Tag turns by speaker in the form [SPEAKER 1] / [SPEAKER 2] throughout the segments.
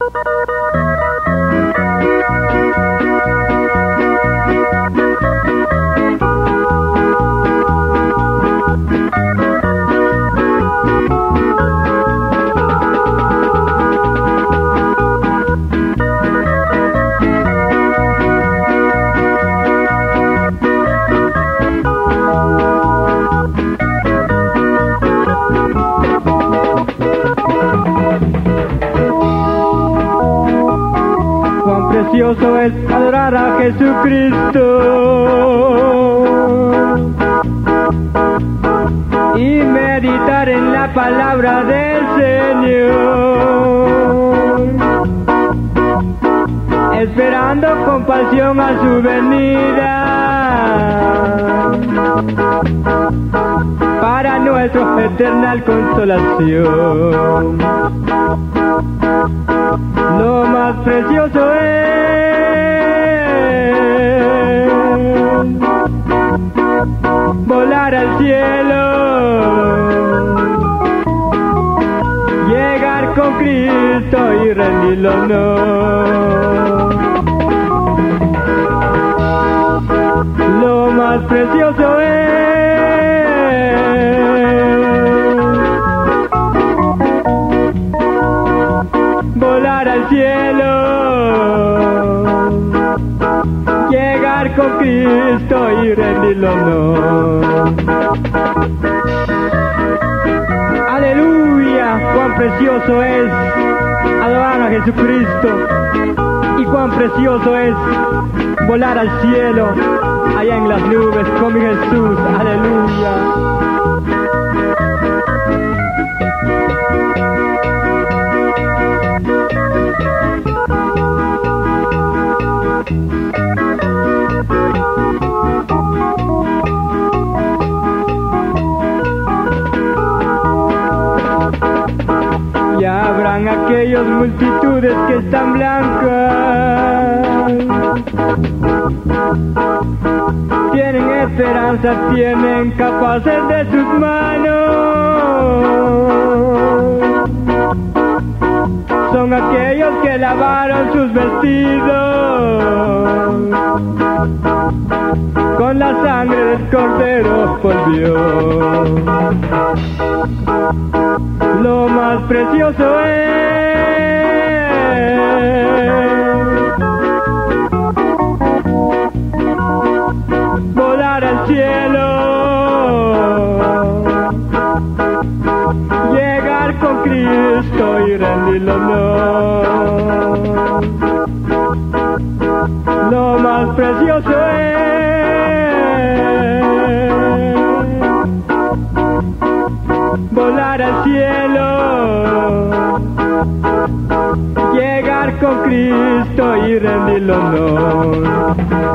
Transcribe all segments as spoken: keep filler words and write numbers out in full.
[SPEAKER 1] Precioso es adorar a Jesucristo y meditar en la palabra del Señor, esperando con pasión a su venida para nuestra eterna consolación. Lo más precioso es volar al cielo, llegar con Cristo y rendirle honor. Lo más precioso es volar al cielo, llegar con Cristo y rendirle honor. Aleluya, cuán precioso es adorar a Jesucristo y cuán precioso es volar al cielo, allá en las nubes con mi Jesús. Aleluya. Ya habrán aquellas multitudes que están blancas, tienen esperanza, tienen capaces de sus manos. Son aquellos que lavaron sus vestidos con la sangre del Cordero volvió. Lo más precioso es volar al cielo, llegar con Cristo y rendirle honor. Lo más precioso es volar al cielo, llegar con Cristo y rendirle honor.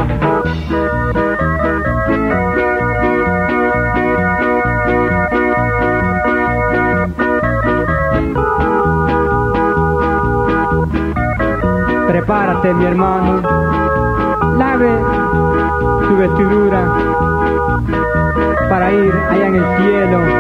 [SPEAKER 1] Prepárate, mi hermano, lave tu vestidura para ir allá en el cielo